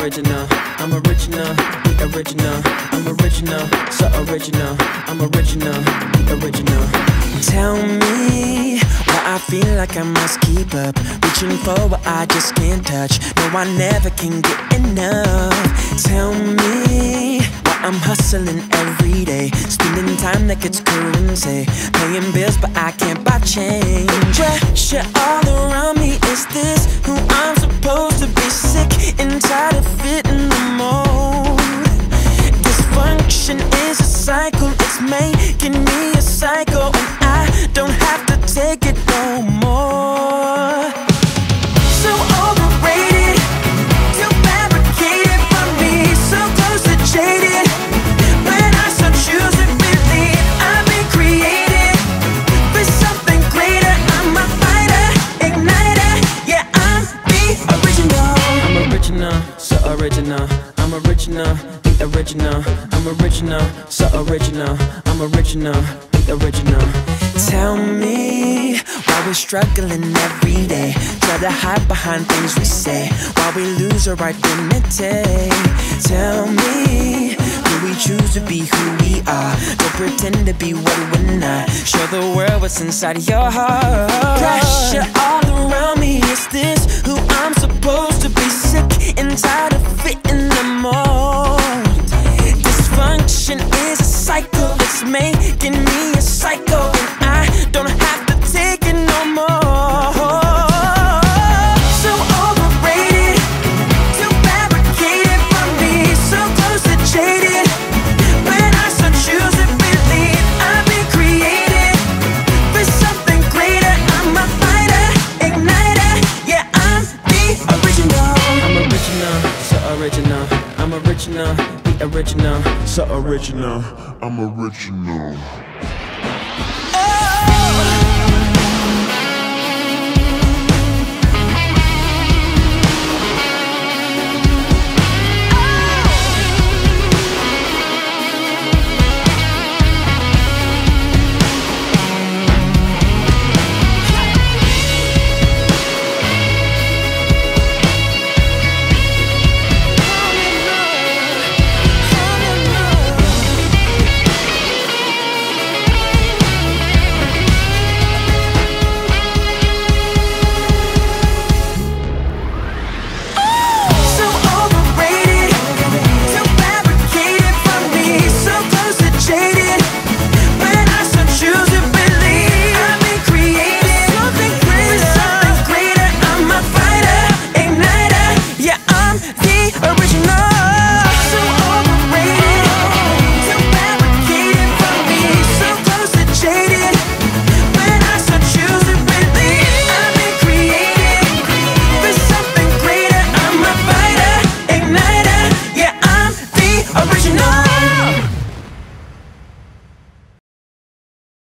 original. I'm original, the original. I'm original, so original. I'm original, the original. Tell me why I feel like I must keep up, reaching for what I just can't touch. No, I never can get enough. Tell me why I'm hustling every day, spending time like it's currency, paying bills but I can't buy change. Pressure all around me, is this who I'm supposed to be? Sick and tired of fitting the mold. Dysfunction is a cycle, it's making me a psycho, and I don't have to take it no more. So overrated, too fabricated for me, so close to jaded. When I so choose to believe I've been created for something greater. I'm a fighter, igniter, yeah, I'm the original. I'm original, so original. I'm original, the original. I'm original, so original. I'm original, the original. Tell me why we're struggling every day, try to hide behind things we say, why we lose our identity. Tell me, do we choose to be who we are? Don't pretend to be what we're not. Show the world what's inside of your heart. Pressure all around me, is this who I'm supposed to be? Sick and tired of fitting the mold. Dysfunction is a cycle, it's making me a psycho, and I don't have to take it no more. So overrated, too fabricated for me, so close to jaded. When I so choose to believe I've been created for something greater. I'm a fighter, igniter, yeah, I'm the original. I'm original, so original. I'm original, the original, so original. I'm original.